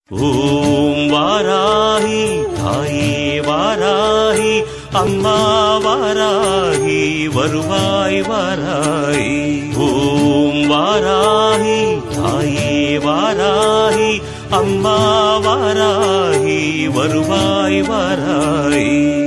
ஓம் வாராகி தாயே வாராகி அம்மா வாராகி வருவாய் வாராகி. ஓம் வாராகி தாயே வாராகி அம்மா வாராகி வருவாய் வாராகி.